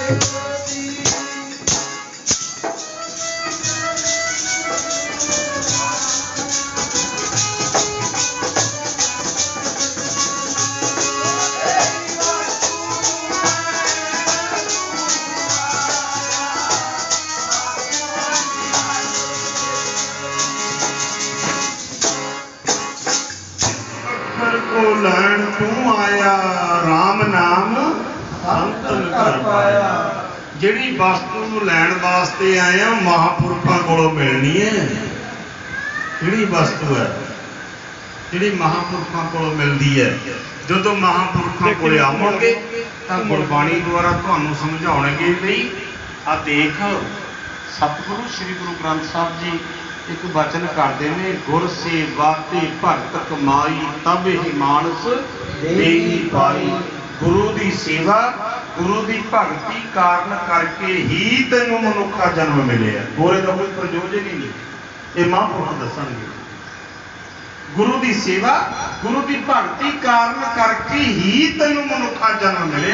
लैन तू आया राम नाम संतन कर पाया। जिहड़ी वस्तु लैन वास्ते आए हैं महापुरखों कोलों मिलनी है। जिहड़ी वस्तु है जिहड़ी महापुरखों कोलों मिलती है, जो महापुरखों कोल आवोगे तो गुरबाणी द्वारा तुहानूं समझाउणगे भी आ देख सतगुरु श्री गुरु ग्रंथ साहब जी एक वचन करते हैं, गुर से वाते भगत कमाई तब ही मानस देही पाई। गुरु की सेवा गुरु की भगती कारण करके ही तेनों मनुखा जन्म मिले। गोरे का कोई प्रयोजन ही नहीं, ये महापुरुष दसणगे। गुरु की सेवा गुरु की भगती कारण करके ही तेनों मनुखा जन्म मिले।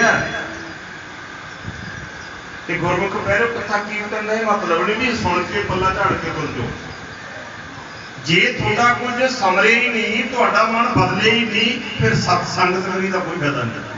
गुरमुख पैरों कथा कीर्तन का मतलब नहीं भी सुन के पल्ला झाड़ के तुर जाओ। जे थोड़ा कुछ समरे ही नहीं, थोड़ा मन बदले ही नहीं, फिर सत्संग करने का कोई फायदा नहीं।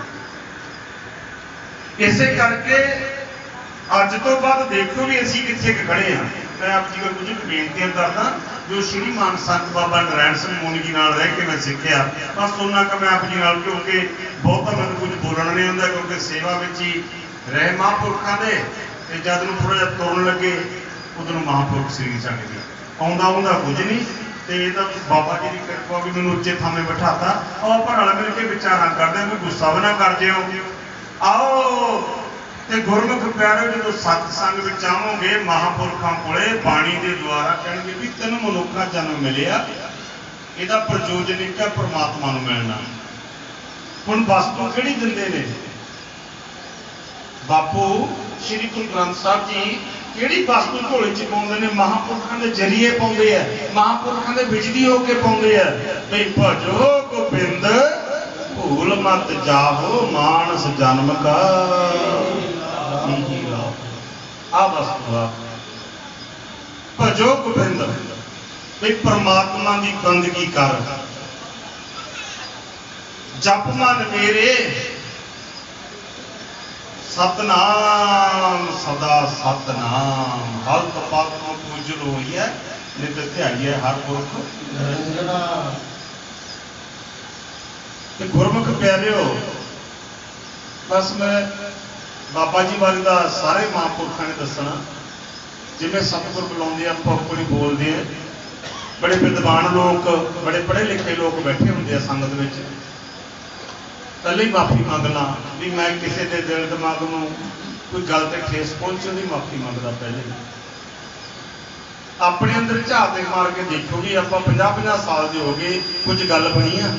इसे करके अज तो बाद देखो भी असी कितने खड़े हाँ। मैं आप जी को कुछ बेनतियां करदा जो श्री मान संत बाबा नारायण सिंह मोनी जी नाल रह के मैं सीखिया, बस उन्ना का मैं आप जी नाल, क्योंकि बहुता मैं कुछ बोलना नहीं आता, क्योंकि सेवा में ही रहे महापुरखों के। जब में थोड़ा जिहा तुरन लगे उधरों महापुरख सरीर छड्ड गए, आउंदा कुछ नहीं। तो ये तो बाबा जी की कृपा भी मैंने उच्चे थामे बिठाता। आओ आप रल मिल के विचार करते हैं, कोई गुस्सा भी ना कर जिओ। आओ तो गुरमुख प्यारे जो सत्संग में आवोगे महापुरखों कोले बाणी के द्वारा कहेंगे भी तेन मनुखा जन्म मिले, यदा प्रयोजन एक है परमात्मा नूं मिलना। हुण वस्तु किहड़ी दिंदे ने बापू श्री गुरु ग्रंथ साहब जी, किहड़ी वस्तु झोले च पाउंदे ने? महापुरखों के जरिए पाउंदे आ, महापुरखों के बिजली होके पाउंदे आ। भई भजो गोबिंद भूल मत जाओ मानस जन्म का आ वस्तु भजो गोबिंद, भई परमात्मा की बंदगी कर। जप मन मेरे सतनाम सदा सतनाम, हल्क पग पूजल होई है नित ध्याई है हर पुरख। गुरमुख प्यारिओ, बस मैं बाबा जी बारे का सारे महापुरखों ने दसना। जिमें सतगुर बुलाते हैं आप बोलते हैं, बड़े विद्वान लोग बड़े पढ़े लिखे लोग बैठे होंगे संगत में, पहले ही माफ़ी मंगना भी मैं किसी के दिल दिमाग में कोई गल ते ठेस पहुंचे नहीं, माफ़ी मंगता। पहले अपने अंदर झाते मार के देखो भी आप 50-50 साल के हो गए, कुछ गल बनी है?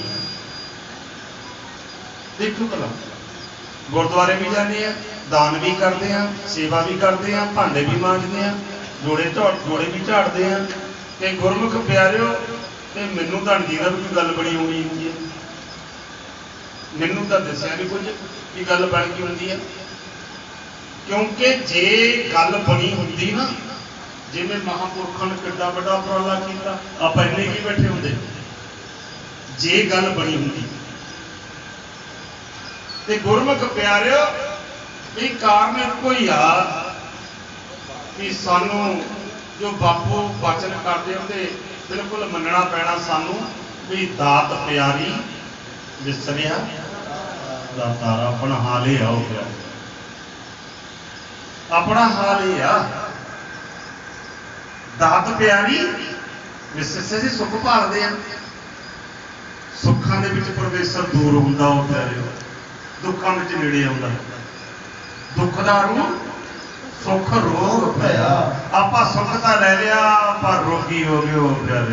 देखो भला, गुरुद्वारे भी जाने हैं, दान भी करते हैं, सेवा भी करते हैं, भांडे भी मांजते हैं, जोड़े भी झाड़ते हैं। तो गुरमुख प्यारिओ, तो मैनू तो जी का भी कोई गल बनी होनी होंगी है, मैनू तो दसिया भी कुछ भी गल बन गई होंगी है। क्योंकि जे गल बनी होंगी ना, जिमें महापुरखों ने कितना बड़ा उपराला किया, आप इन्ने की बैठे होंगे। जे गल बनी होंगी तो गुरमुख प्यारिओ, ये कारण एको ही आ कि सानू जो बापू वचन करते होंगे बिल्कुल मनना पैना सानू भी दात प्यारी विसरिया दातारा। अपना हाल ही आओ गया, अपना हाल ही आ। दात प्यारी विसरिया जी, सुख भालते हैं, सुखों के परमेश्वर दूर होंदा वो प्यारे, दुखों में नेड़े आउंदा। दुख दा रूप सुख रोग पया, आपा सुख तो ले लिया पर रोगी हो गए हो प्यारे,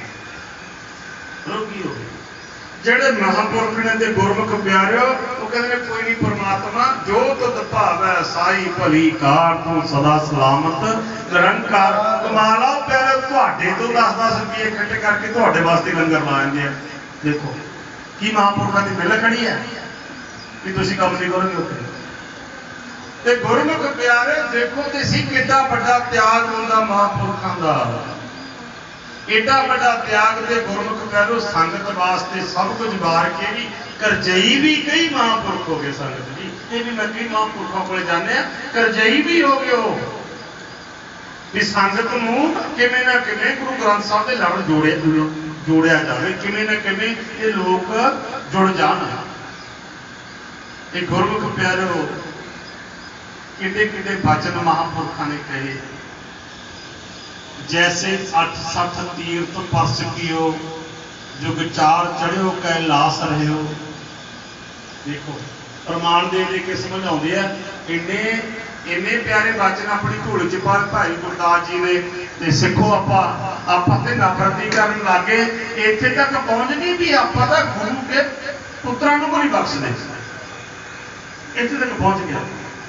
रोगी हो गए। जेड़े महापुरख ने ते गुरमुख प्यारिओ, वो कहते हैं कोई नहीं परमात्मा जो तुद भावै साई भली कार, तू सदा सलामत निरंकार। कमाल आ प्यारे, तुहाडे तो 10-10 रुपये इकट्ठे करके तुहाडे वास्ते लंगर ला देंगे। देखो कि महापुरखों की मिल खड़ी है कि तुसीं काम नहीं करोगे उत्थे। ਤੇ ਗੁਰਮੁਖ ਪਿਆਰੇ ਦੇਖੋ ਤੇ ਸੀ ਕਿੱਡਾ ਵੱਡਾ ਤਿਆਗ ਹੁੰਦਾ ਮਹਾਂਪੁਰਖਾਂ ਦਾ। ਏਡਾ ਵੱਡਾ ਤਿਆਗ ਤੇ ਗੁਰਮੁਖ ਪਿਆਰੋ ਸੰਗਤ ਵਾਸਤੇ ਸਭ ਕੁਝ ਵਾਰ ਕੇ ਵੀ ਕਰਜਈ ਵੀ ਕਈ ਮਹਾਂਪੁਰਖ ਹੋ ਗਏ ਸੰਗਤ ਜੀ। ਇਹ ਵੀ ਮੈਂ ਕਈ ਮਹਾਂਪੁਰਖਾਂ ਕੋਲ ਜਾਂਦੇ ਆ, ਕਰਜਈ ਵੀ ਹੋ ਗਏ ਉਹ ਵੀ ਸੰਗਤ ਨੂੰ ਕਿਵੇਂ ਨਾ ਕਿਵੇਂ ਗੁਰੂ ਗ੍ਰੰਥ ਸਾਹਿਬ ਦੇ ਲੜ ਜੋੜਿਆ ਜਾਵੇ, ਕਿਵੇਂ ਨਾ ਕਿਵੇਂ ਇਹ ਲੋਕ ਜੁੜ ਜਾਣ। ਇਹ ਗੁਰਮੁਖ ਪਿਆਰੋ ਕਿੱਡੇ ਕਿੱਡੇ ਬਚਨ ਮਹਾਂਪੁਰਖਾਂ ਨੇ ਕਹੇ। ਜੈਸੇ 8 ਤੀਰਥ ਪਰਸ ਕੀਓ, ਜੁਗ 4 ਚੜਿਓ ਕੈਲਾਸ ਰਹਿਓ। ਦੇਖੋ ਪ੍ਰਮਾਣ ਦੇ ਕੇ ਸਮਝਾਉਂਦੇ ਆ। ਇੰਨੇ ਪਿਆਰੇ ਬਚਨ ਆਪਣੀ ਢੋਲ ਚ ਪਾ ਭਾਈ ਗੁਰਦਾਸ ਜੀ ਨੇ। ਤੇ ਸਿੱਖੋ ਆਪਾਂ ਤੇ ਨਫ਼ਰਤੀ ਕਰਨ ਲੱਗੇ, ਇੱਥੇ ਤੱਕ ਪਹੁੰਚ ਗਈ ਵੀ ਆਪਾਂ ਤਾਂ ਗੁਰੂ ਕੇ ਪੁੱਤਰਾਂ ਨੂੰ ਕੋਈ ਬਖਸ਼ਦੇ, ਇੱਥੇ ਤੱਕ ਪਹੁੰਚ ਗਿਆ।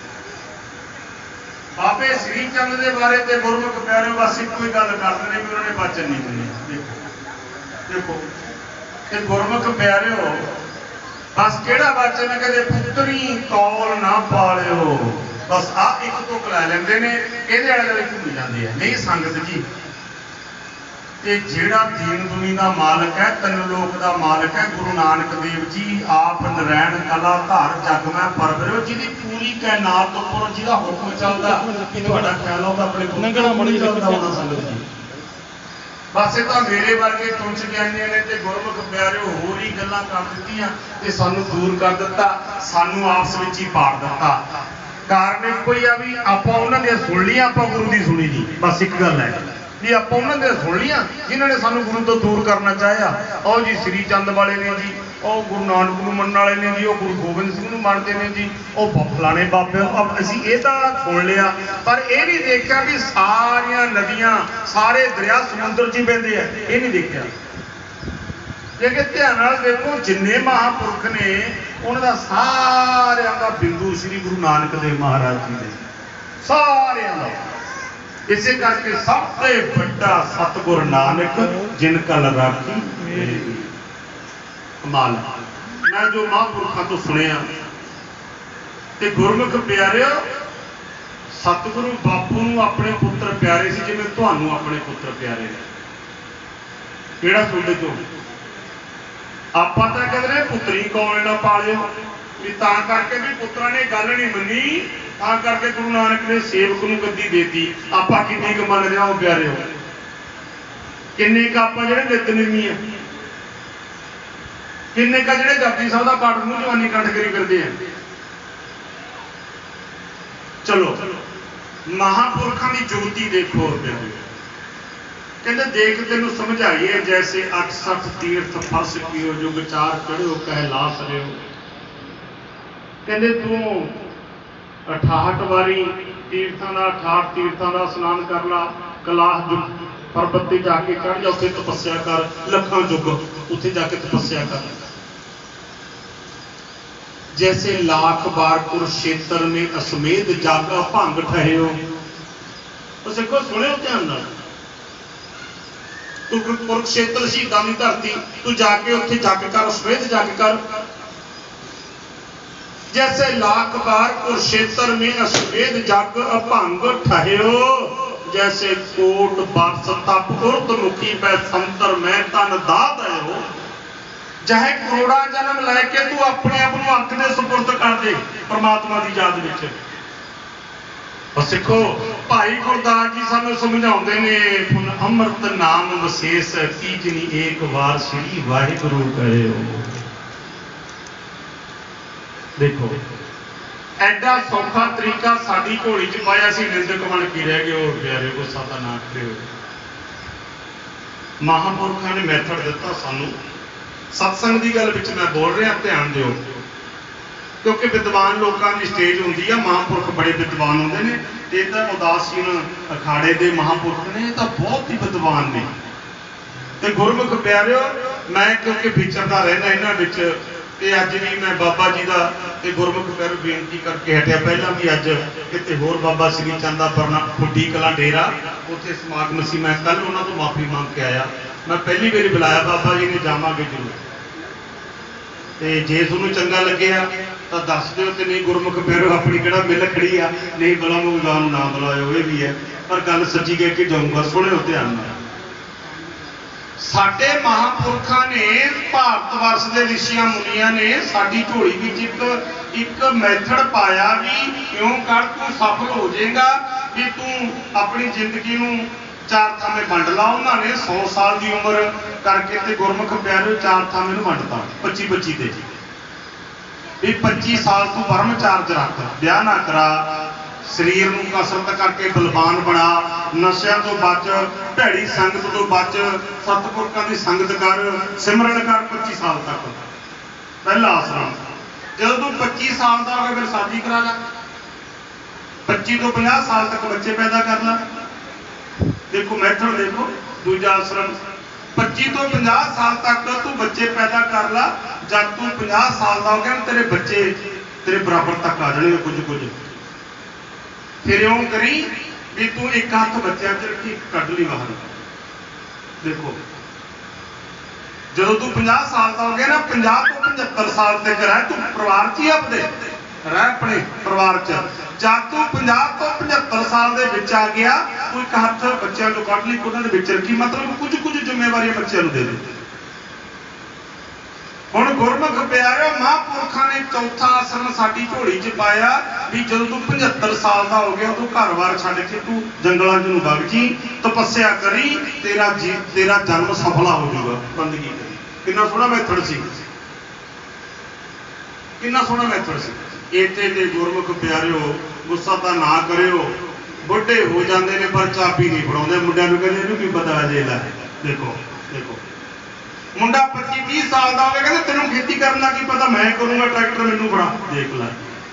ਬਾਬੇ ਸ੍ਰੀ ਚੰਦ ਦੇ ਬਾਰੇ ਤੇ ਗੁਰਮੁਖ ਪਿਆਰੇ ਬਸ ਇੱਕੋ ਹੀ ਗੱਲ ਕਰਦੇ ਨੇ ਵੀ ਉਹਨਾਂ ਨੇ ਬਚਨ ਨਹੀਂ ਮੰਨੇ। ਦੇਖੋ ਤੇ ਗੁਰਮੁਖ ਪਿਆਰਿਓ ਬਸ ਕਿਹੜਾ ਬਚਨ ਕਦੇ ਪੁੱਤਰੀ ਕੌਲ ਨਾ ਪਾਲਿਓ, ਬਸ ਆਹ ਇੱਕ ਤੁਕ ਲੈ ਲੈਂਦੇ ਨੇ, ਇਹਦੇ ਆਲੇ ਦੁਆਲੇ ਘੁੰਮ ਜਾਂਦੇ ਆ। ਨਹੀਂ ਸੰਗਤ ਜੀ, ਤੇ ਜਿਹੜਾ ਦੀਨ ਦੁਨੀ ਦਾ ਮਾਲਕ ਹੈ, ਤਿੰਨ ਲੋਕ ਦਾ ਮਾਲਕ ਹੈ ਗੁਰੂ ਨਾਨਕ ਦੇਵ ਜੀ ਆਪ ਨਰੈਣ ਕਲਾ ਧਾਰ ਜਗ ਮੈਂ ਪਰਵਰਿਓ, ਜਿਹਦੀ ਪੂਰੀ ਕਾਇਨਾਤ ਉੱਪਰ ਜਿਹਦਾ ਹੁਕਮ ਚੱਲਦਾ। ਤੁਹਾਡਾ ਖਿਆਲ ਆਉਂਦਾ ਆਪਣੇ ਨੰਗਣਾ ਮਣੀ ਚੱਲਦਾ ਹੋਣਾ ਸੰਗਤ ਜੀ। ਬਸ ਇਹ ਤਾਂ ਮੇਰੇ ਵਰਗੇ ਤੁੰਚ ਗਿਆਨੀਆਂ ਨੇ ਤੇ ਗੁਰਮੁਖ ਪਿਆਰਿਓ ਹੋਰ ਹੀ ਗੱਲਾਂ ਕਰ ਦਿੱਤੀਆਂ ਤੇ ਸਾਨੂੰ ਦੂਰ ਕਰ ਦਿੱਤਾ, ਸਾਨੂੰ ਆਪਸ ਵਿੱਚ ਹੀ ਪਾੜ ਦਿੱਤਾ। ਕਾਰਨ ਇੱਕੋ ਹੀ ਆ ਵੀ ਆਪਾਂ ਉਹਨਾਂ ਦੀਆਂ ਸੁਣ ਲਈਆਂ, ਆਪਾਂ ਗੁਰੂ ਦੀ ਸੁਣੀ ਨਹੀਂ। ਬਸ ਇੱਕ ਗੱਲ ਹੈ ਵੀ ਆਪਾਂ ਉਹਨਾਂ ਦੀਆਂ ਸੁਣ ਲਈਆਂ ਜਿਨ੍ਹਾਂ ਨੇ ਸਾਨੂੰ ਗੁਰੂ ਤੋਂ ਦੂਰ ਕਰਨਾ ਚਾਹਿਆ। ਉਹ ਜੀ ਸ੍ਰੀ ਚੰਦ ਵਾਲੇ ਨੇ ਜੀ, ਉਹ ਗੁਰੂ ਨਾਨਕ ਨੂੰ ਮੰਨਣ ਵਾਲੇ ਨੇ ਜੀ, ਉਹ ਗੁਰੂ ਗੋਬਿੰਦ ਸਿੰਘ ਨੂੰ ਮੰਨਦੇ ਨੇ ਜੀ, ਉਹ ਫਲਾਣੇ ਬਾਬੇ। ਅਸੀਂ ਇਹ ਤਾਂ ਸੁਣ ਲਿਆ, ਪਰ ਇਹ ਨਹੀਂ ਦੇਖਿਆ ਵੀ ਸਾਰੀਆਂ ਨਦੀਆਂ ਸਾਰੇ ਦਰਿਆ ਸਮੁੰਦਰ 'ਚ ਹੀ ਵਹਿੰਦੇ ਆ। ਇਹ ਨਹੀਂ ਦੇਖਿਆ। ਜੇ ਧਿਆਨ ਨਾਲ ਦੇਖੋ ਜਿੰਨੇ ਮਹਾਂਪੁਰਖ ਨੇ ਉਹਨਾਂ ਦਾ ਸਾਰਿਆਂ ਦਾ ਬਿੰਦੂ ਸ੍ਰੀ ਗੁਰੂ ਨਾਨਕ ਦੇਵ ਮਹਾਰਾਜ ਜੀ ਦੇ ਸਾਰਿਆਂ ਦਾ। ਇਸੇ ਕਰਕੇ ਸਭ ਤੋਂ ਵੱਡਾ ਸਤਿਗੁਰ ਨਾਨਕ ਜਿਨ ਕਲ ਰਾਖੀ ਮੇਰੀ। ਕਮਾਲ। ਮੈਂ ਜੋ ਮਹਾਂਪੁਰਖਾਂ ਤੋਂ ਸੁਣਿਆ ਤੇ ਗੁਰਮੁਖ ਪਿਆਰਿਓ ਸਤਿਗੁਰੂ ਬਾਪੂ ਨੂੰ ਆਪਣੇ ਪੁੱਤਰ ਪਿਆਰੇ ਸੀ ਜਿਵੇਂ ਤੁਹਾਨੂੰ ਆਪਣੇ ਪੁੱਤਰ ਪਿਆਰੇ ਨੇ। ਕਿਹੜਾ ਤੁਹਾਡੇ ਚੋਂ? ਆਪਾਂ ਤਾਂ ਕਹਿੰਦੇ ਨੇ ਪੁੱਤਰੀ ਕੌਲ ਨਾ ਪਾਲਿਓ, ਵੀ ਤਾਂ ਕਰਕੇ ਵੀ ਪੁੱਤਰਾਂ ਨੇ ਗੱਲ ਨਹੀਂ ਮੰਨੀ, ਤਾਂ ਕਰਕੇ ਗੁਰੂ ਨਾਨਕ ਨੇ ਸੇਵਕ ਨੂੰ ਗੱਦੀ ਦੇਤੀ। ਆਪਾਂ ਕਿੰਨੀ ਕੁ ਮੰਨ ਰਿਹਾ ਉਹ ਪਿਆਰਿਓ? ਕਿੰਨੇ ਕੁ ਆਪਾਂ ਜਿਹੜੇ ਨਿਤਨੇਮੀ ਆ, ਕਿੰਨੇ ਕੁ ਜਿਹੜੇ ਜਪਜੀ ਸਾਹਿਬ ਦਾ ਪਾਠ ਨੂੰ ਜਵਾਨੀ ਕੰਠ ਕਰੀ ਫਿਰਦੇ ਆ। ਚਲੋ ਮਹਾਂਪੁਰਖਾਂ ਦੀ ਜੋਤੀ ਦੇਖੋ ਪਿਆਰਿਓ। ਕਹਿੰਦੇ ਦੇਖ ਤੈਨੂੰ ਸਮਝਾਈਏ ਜੈਸੇ 8 ਤੀਰਥ ਫਰਸ ਕੀਓ, ਜੁਗ 4 ਚੜਿਓ ਕੈਲਾਸ ਰਿਓ। ਕਹਿੰਦੇ ਤੂੰ 68 ਵਾਰੀ ਤੀਰਥਾਂ ਦਾ 68 ਤੀਰਥਾਂ ਦਾ ਇਸ਼ਨਾਨ ਕਰ ਲਾ, ਕੈਲਾਸ਼ ਜੁਗ ਪਰਬਤ ਤੇ ਜਾ ਕੇ ਚੜ ਜਾ, ਉੱਥੇ ਤਪੱਸਿਆ ਕਰ, ਲੱਖਾਂ ਯੁੱਗ ਉੱਥੇ ਜਾ ਕੇ ਤਪੱਸਿਆ ਕਰ। ਜੈਸੇ लाख बार कुरुक्षेत्र में अश्वमेध जागा भंग ठहियो। तो सिखो सुनियो ध्यान नाल, तू कुरुक्षेत्र शहीदां दी धरती तू जाके उत्थे जग कर, अश्वमेध जग कर। जैसे लाख बार कुरुक्षेत्र में अश्वमेध जग अभंग ठहियो, जैसे कोट बरस तप उर्दमुखी पै संतर मैं तन दाद हो। चाहे करोड़ा जन्म लैके तू अपने आप को अख के सुपुर्द कर दे परमात्मा की याद विच। सिखो भाई गुरदास जी सानू समझाते ने, अमृत नाम विशेष कीजनी एक बार श्री वाहिगुरु कहो। देखो एडा सौखा तरीका साडी झोली च पाया सी, निंदक बन के रह गए और प्यारे गुस्सा का ना करो। महापुरखों ने मैथड दिता सानू। सत्संग की गल मैं बोल रहा, ध्यान दिओ, क्योंकि विद्वान लोगों की स्टेज होंगी है। महापुरख बड़े विद्वान होंगे ने, ये तो उदासीन अखाड़े के महापुरख ने, ये तो बहुत ही विद्वान ने। तो गुरमुख प्यारिओ मैं क्योंकि विचरदा रहना इन्हां विच, ते अज भी मैं बाबा जी का ते गुरमुख प्यारिओ बेनती करके हटिया। पहला भी अज किते होर बाबा श्री चंद दा परना खुड्डी कला डेरा उत्थे समागम सी, मैं कल उन्हां तों माफ़ी मंग के आया। मैं पहली बारी बुलाया बाबा जी ने, जावांगे जरूर। ਤੇ ਜੇ ਤੁਹਾਨੂੰ ਚੰਗਾ ਲੱਗਿਆ ਤਾਂ ਦੱਸ ਦਿਓ, ਤੇ ਨਹੀਂ ਗੁਰਮੁਖ ਪਿਆਰਿਓ ਆਪਣੀ ਕਿਹੜਾ ਮਿਲ ਖੜੀ ਆ, ਨਹੀਂ ਬੁਲਾਵਾਂਗਾ ਨੂੰ ਨਾ ਬੁਲਾਇਓ, ਇਹ ਵੀ ਹੈ, ਪਰ ਗੱਲ ਸੱਚੀ ਕਹਿ ਕੇ ਜਾਊਂਗਾ, ਸੁਣਿਓ ਧਿਆਨ ਨਾਲ। ਸਾਡੇ ਮਹਾਂਪੁਰਖਾਂ ਨੇ, ਭਾਰਤ ਵਰਸ਼ ਦੇ ਰਿਸ਼ੀਆਂ ਮੁਨੀਆਂ ਨੇ ਸਾਡੀ ਝੋਲੀ ਵਿੱਚ ਇੱਕ ਮੈਥਡ ਪਾਇਆ ਵੀ ਕਿਉਂ ਕਰ ਤੂੰ ਸਫਲ ਹੋ ਜਾਏਗਾ, ਵੀ ਤੂੰ ਆਪਣੀ ਜ਼ਿੰਦਗੀ ਨੂੰ 4 ਥਾਵੇਂ ਵੰਡ ਲਾ। ਉਹਨਾਂ ਨੇ 100 ਸਾਲ ਦੀ ਉਮਰ ਕਰਕੇ ਤੇ ਗੁਰਮੁਖ ਪਿਆਰਿਓ 4 ਥਾਵੇਂ ਨੂੰ ਵੰਡਤਾ 25-25 ਤੇ ਜੀ, ਵੀ 25 ਸਾਲ ਤੂੰ ਬ੍ਰਹਮਚਾਰਜ ਰੱਖ, ਵਿਆਹ ਨਾ ਕਰਾ, ਸਰੀਰ ਨੂੰ ਕਸਰਤ ਕਰਕੇ ਬਲਵਾਨ ਬਣਾ, ਨਸ਼ਿਆਂ ਤੋਂ ਬਚ, ਭੈੜੀ ਸੰਗਤ ਤੋਂ ਬਚ, ਸਤਿਪੁਰਖਾਂ ਦੀ ਸੰਗਤ ਕਰ, ਸਿਮਰਨ ਕਰ 25 ਸਾਲ ਤੱਕ। ਪਹਿਲਾ ਆਸਰਾ। ਜਦੋਂ ਤੂੰ 25 ਸਾਲ ਦਾ ਹੋ ਗਿਆ ਫਿਰ ਸ਼ਾਦੀ ਕਰਾ ਲਾ, 25 ਤੋਂ 50 ਸਾਲ ਤੱਕ ਬੱਚੇ ਪੈਦਾ ਕਰ ਲਾ। ਦੇਖੋ ਮੈਥਡ ਦੇਖੋ। ਦੂਜਾ ਆਸਰਮ 25 ਤੋਂ 50 ਸਾਲ ਤੱਕ ਤੂੰ ਬੱਚੇ ਪੈਦਾ ਕਰ ਲਾ, ਜਦ ਤੂੰ 50 ਸਾਲ ਦਾ ਹੋ ਗਿਆ ਤੇਰੇ ਬੱਚੇ ਤੇਰੇ ਬਰਾਬਰ ਤੱਕ ਆ ਜਾਣਗੇ ਕੁਝ। ਫਿਰ ਇਉਂ ਕਰੀ ਵੀ ਤੂੰ ਇੱਕ ਹੱਥ ਬੱਚਿਆਂ 'ਚ ਰੱਖੀ, ਕੱਢ ਲਈ ਬਾਹਰ। ਦੇਖੋ ਜਦੋਂ ਤੂੰ 50 ਸਾਲ ਦਾ ਹੋ ਗਿਆ ਨਾ, 50 ਤੋਂ 75 ਸਾਲ ਤੱਕ ਰਹਿ ਤੂੰ ਪਰਿਵਾਰ 'ਚ ਹੀ, ਆਪਦੇ ਰਹਿ ਆਪਣੇ ਪਰਿਵਾਰ 'ਚ। ਜਦ ਤੂੰ 50 ਤੋਂ 75 ਸਾਲ ਦੇ ਵਿੱਚ ਆ ਗਿਆ, ਤੂੰ ਇੱਕ ਹੱਥ ਬੱਚਿਆਂ ਤੋਂ ਕੱਢ ਲਈ, ਉਹਨਾਂ ਦੇ ਵਿੱਚ ਰੱਖੀ, ਮਤਲਬ ਕੁਝ ਜ਼ਿੰਮੇਵਾਰੀਆਂ ਬੱਚਿਆਂ ਨੂੰ ਦੇ ਦੇ। ਹੁਣ ਗੁਰਮੁਖ ਪਿਆਰਿਓ ਮਹਾਂਪੁਰਖਾਂ ਨੇ ਚੌਥਾ ਆਸਣ ਸਾਡੀ ਝੋਲੀ 'ਚ ਪਾਇਆ ਵੀ ਜਦੋਂ ਤੂੰ 75 ਸਾਲ ਦਾ ਹੋ ਗਿਆ, ਤੂੰ ਘਰ-ਬਾਰ ਛੱਡ ਕੇ ਤੂੰ ਜੰਗਲਾਂ 'ਚ ਨੂੰ ਵਗ ਜੀ, ਤਪੱਸਿਆ ਕਰੀ, ਤੇਰਾ ਜਨਮ ਸਫਲਾ ਹੋ ਜਾਊਗਾ। ਬੰਦਗੀ ਕਰੀ। ਕਿੰਨਾ ਸੋਹਣਾ ਮੈਥਡ ਸੀ, ਕਿੰਨਾ ਸੋਹਣਾ ਮੈਥਡ ਸੀ। ਇੱਥੇ ਤੇ ਗੁਰਮੁਖ ਪਿਆਰਿਓ ਗੁੱਸਾ ਤਾਂ ਨਾ ਕਰਿਓ, ਬੁੱਢੇ ਹੋ ਜਾਂਦੇ ਨੇ ਪਰ ਚਾਬੀ ਨਹੀਂ ਫੜਾਉਂਦੇ। ਮੁੰਡਿਆਂ ਨੂੰ ਕਹਿੰਦੇ ਇਹਨੂੰ ਕੀ ਪਤਾ ਅਜੇ ਲੈ। ਦੇਖੋ ਮੁੰਡਾ 25-30 ਸਾਲ ਦਾ ਹੋਵੇ, ਕਹਿੰਦੇ ਤੈਨੂੰ ਖੇਤੀ ਕਰਨ ਦਾ ਕੀ ਪਤਾ, ਮੈਂ ਕਰੂੰਗਾ, ਟਰੈਕਟਰ ਮੈਨੂੰ ਫੜਾ। ਦੇਖ ਲੈ।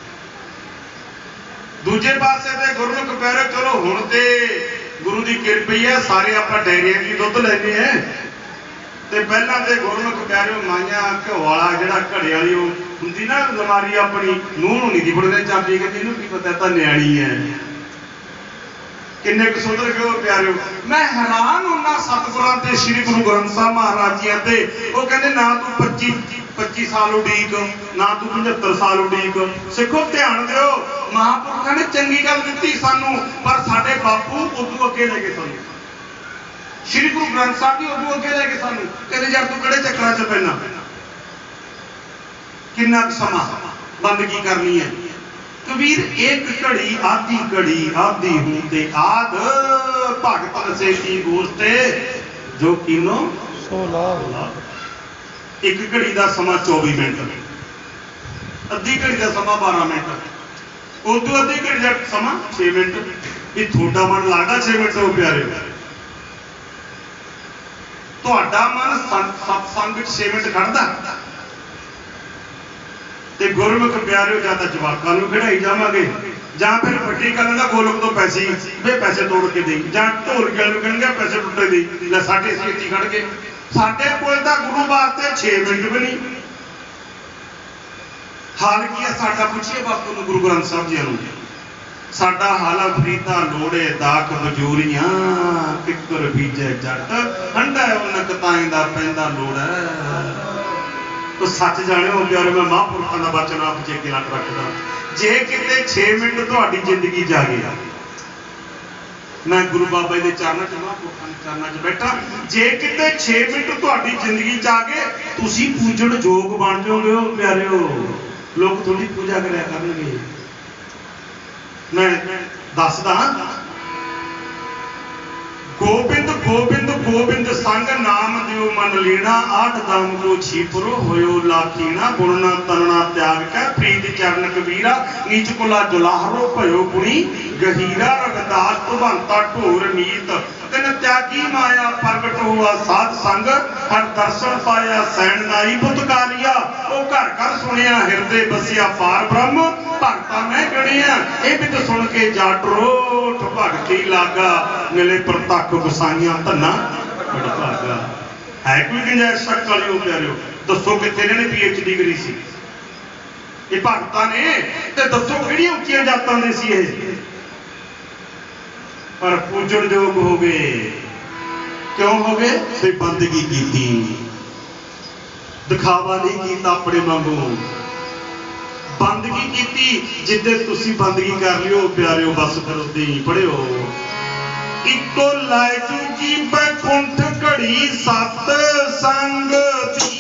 ਦੂਜੇ ਪਾਸੇ ਤੇ ਗੁਰਮੁਖ ਪਿਆਰਿਓ ਚਲੋ ਹੁਣ ਤੇ ਗੁਰੂ ਦੀ ਕਿਰਪਾ ਹੈ, ਸਾਰੇ ਆਪਾਂ ਡੈਰੀਆਂ ਦੀ ਦੁੱਧ ਲੈਂਦੇ ਆ, ਤੇ ਪਹਿਲਾਂ ਤੇ ਗੁਰਮੁਖ ਪਿਆਰਿਓ ਮਾਈਆਂ ਘਿਓ ਵਾਲਾ ਜਿਹੜਾ ਘੜੇ ਵਾਲੀ ਉਹ ਹੁੰਦੀ ਨਾ ਅਲਮਾਰੀ ਆਪਣੀ, ਨੂੰਹ ਨੂੰ ਨਹੀਂ ਦੀ ਫੜਦੇ ਚਾਬੀ, ਕਹਿੰਦੀ ਇਹਨੂੰ ਕੀ ਪਤਾ ਤਾਂ ਨਿਆਣੀ ਹੈ। ਕਿੰਨੇ ਕੁ ਸੁਧਰ ਗਏ ਉਹ ਪਿਆਰਿਓ। ਮੈਂ ਹੈਰਾਨ ਹੁੰਦਾ ਸਤਿਗੁਰਾਂ ਤੇ ਸ੍ਰੀ ਗੁਰੂ ਗ੍ਰੰਥ ਸਾਹਿਬ ਮਹਾਰਾਜ ਜੀ ਤੇ। ਉਹ ਕਹਿੰਦੇ ਨਾ ਤੂੰ 25 ਸਾਲ ਉਡੀਕ, ਨਾ ਤੂੰ 75 ਸਾਲ ਉਡੀਕ। ਸਿੱਖੋ ਧਿਆਨ ਦਿਓ, ਮਹਾਂਪੁਰਖਾਂ ਨੇ ਚੰਗੀ ਗੱਲ ਦਿੱਤੀ ਸਾਨੂੰ, ਪਰ ਸਾਡੇ ਬਾਪੂ ਉਦੋਂ ਅੱਗੇ ਲੈ ਗਏ ਸਾਨੂੰ। ਸ੍ਰੀ ਗੁਰੂ ਗ੍ਰੰਥ ਸਾਹਿਬ ਜੀ ਉਦੋਂ ਅੱਗੇ ਲੈ ਗਏ ਸਾਨੂੰ, ਕਹਿੰਦੇ ਯਾਰ ਤੂੰ ਕਿਹੜੇ ਚੱਕਰਾਂ 'ਚ ਪੈਣਾ, ਕਿੰਨਾ ਕੁ ਸਮਾਂ ਬੰਦਗੀ ਕਰਨੀ ਹੈ। ਕਬੀਰ ਇੱਕ ਘੜੀ ਆਦੀ ਹੂੰ ਤੇ ਆਦ, ਭਗਤ ਨਸੇ ਕੀ ਗੋਸਤੇ ਜੋ ਕੀਨੋ ਸੋ ਲਾਭ। ਇੱਕ ਘੜੀ ਦਾ ਸਮਾਂ 24 ਮਿੰਟ, ਅੱਧੀ ਘੜੀ ਦਾ ਸਮਾਂ 12 ਮਿੰਟ, ਉਦੋਂ ਅੱਧੀ ਘੜੀ ਦਾ ਸਮਾਂ 6 ਮਿੰਟ। ਇਹ ਤੁਹਾਡਾ ਮਨ ਲੱਗਦਾ 6 ਮਿੰਟ ਹੋ ਪਿਆਰੇ, ਤੁਹਾਡਾ ਮਨ ਸਤਸੰਗ 6 ਮਿੰਟ ਖੜਦਾ। ਤੇ ਗੁਰਮੁਖ ਪਿਆਰਿਓ ਜਾਂ ਤਾਂ ਜਵਾਕਾਂ ਨੂੰ ਖਿਡਾਈ ਜਾਵਾਂਗੇ, ਜਾਂ ਫਿਰ ਵੱਡੀ ਗੱਲ ਦਾ ਗੋਲਕ ਤੋਂ ਪੈਸੇ ਤੋੜ ਕੇ ਦੇਈ, ਜਾਂ ਢੋਲਕੀ ਨੂੰ ਕਹਿਣਗੇ ਪੈਸੇ ਟੁੱਟੇ ਦੇਈ, ਲੈ ਸਾਡੇ ਅਸੀਂ ਇੱਥੇ ਖੜ ਗਏ। ਸਾਡੇ ਕੋਲ ਤਾਂ ਗੁਰੂ ਵਾਸਤੇ 6 ਮਿੰਟ ਵੀ ਨਹੀਂ। ਹਾਲ ਕੀ ਹੈ ਸਾਡਾ, ਪੁੱਛੀਏ ਬਾਪੂ ਨੂੰ, ਗੁਰੂ ਗ੍ਰੰਥ ਸਾਹਿਬ ਜੀ ਨੂੰ। ਸਾਡਾ ਹਾਲ ਫਰੀਦਾ ਲੋੜੇ ਦਾਖ ਬਜੂਰੀਆਂ, ਕਿੱਕਰ ਬੀਜੇ ਜੱਟ, ਹੰਡਾ ਉਨਕ ਤਾਈਂ ਦਾ ਪੈਂਦਾ ਲੋੜ ਹੈ। ਤੋ ਸੱਚ ਜਾਣਿਓ ਪਿਆਰੇ, ਮੈਂ ਮਹਾਂਪੁਰਖਾਂ ਦਾ ਬਚਨ ਆਪ ਜੀ ਅੱਗੇ ਲੱਗ ਰੱਖਦਾ। ਜੇ ਕਿਤੇ 6 ਮਿੰਟ ਤੁਹਾਡੀ ਜ਼ਿੰਦਗੀ ਚ ਆ ਗਈ, ਮੈਂ ਗੁਰੂ ਬਾਬਾ ਜੀ ਦੇ ਚਰਨਾਂ 'ਚ, ਮਹਾਂਪੁਰਖਾਂ ਦੇ ਚਰਨਾਂ 'ਚ ਬੈਠਾ, ਜੇ ਕਿਤੇ 6 ਮਿੰਟ ਤੁਹਾਡੀ ਜ਼ਿੰਦਗੀ 'ਚ ਆ ਗਏ, ਤੁਸੀਂ ਪੂਜਣ ਯੋਗ ਬਣ ਜਾਓਗੇ। ਉਹ ਪਿਆਰਿਓ ਲੋਕ ਤੁਹਾਡੀ ਪੂਜਾ ਕਰਿਆ ਕਰਨਗੇ। ਮੈਂ ਦੱਸਦਾ, ਗੋਬਿੰਦ ਗੋਬਿੰਦ ਗੋਬਿੰਦ ਸੰਗ ਨਾਮ ਦਿਓ ਮਨ ਲੀਣਾ, ਆਠ ਦਾਮ ਕੋ ਛੀਪਰੋ ਹੋਇਓ ਲਾਖੀਣਾ, ਗੁਣਨਾ ਤਨਣਾ ਤਿਆਗ ਕੈ ਪ੍ਰੀਤ ਚਰਨ ਕਬੀਰਾ, ਨੀਚ ਕੁਲਾ ਜੁਲਾਹਰੋ ਭਇਓ ਗੁਣੀ ਗਹੀਰਾ, ਰਵਿਦਾਸ ਭਵੰਤਾ ਢੋਰ ਨੀਤ, ਤਿਨ ਤਿਆਗੀ ਮਾਇਆ ਪ੍ਰਗਟ ਹੋਆ ਸਾਧ ਸੰਗ, ਹਰ ਦਰਸ਼ਨ ਪਾਇਆ ਸੈਣ ਨਾਈ ਪੁਤਕਾਰੀਆ, ਉਹ ਘਰ ਘਰ ਸੁਣਿਆ ਹਿਰਦੇ ਬਸਿਆ ਪਾਰ ਬ੍ਰਹਮ, ਭਗਤਾਂ ਮੈਂ ਗਣਿਆ ਇਹ ਬਿਤ ਸੁਣ ਕੇ ਜੱਟ ਰੋਠ ਭਗਤੀ ਲਾਗਾ, ਮਿਲੇ ਪ੍ਰਤੱਖ ਗੁਸਾਈਆਂ ਧੰਨਾ ਬੜ ਭਾਗਾ। ਹੈ ਕੋਈ ਗੁੰਜਾਇਸ਼ ਸ਼ੱਕ ਵਾਲੀ ਹੋ ਪਿਆਰਿਓ? ਦੱਸੋ ਕਿੱਥੇ ਇਹਨਾਂ ਨੇ PhD ਕਰੀ ਸੀ ਇਹ ਭਗਤਾਂ ਨੇ, ਤੇ ਦੱਸੋ ਕਿਹੜੀਆਂ ਉੱਚੀਆਂ ਜਾਤਾਂ ਦੇ ਸੀ ਇਹ, ਪਰ ਪੂਜਣ ਯੋਗ ਹੋ ਗਏ। ਕਿਉਂ ਹੋ ਗਏ? ਤੇ ਬੰਦਗੀ ਕੀਤੀ। ਦਿਖਾਵਾ ਨਹੀਂ ਕੀਤਾ ਆਪਣੇ ਵਾਂਗੂ। ਬੰਦਗੀ ਕੀਤੀ ਜਿੱਦੇ ਤੁਸੀਂ ਬੰਦਗੀ ਕਰ ਲਿਓ ਪਿਆਰਿਓ, ਬਸ ਫਿਰ ਉੱਦਾਂ ਹੀ ਪੜਿਓ। ਇੱਕੋ ਲਾਇਕ ਕੀ ਬੈਕੁੰਠ ਘੜੀ ਸਤ ਸੰਗ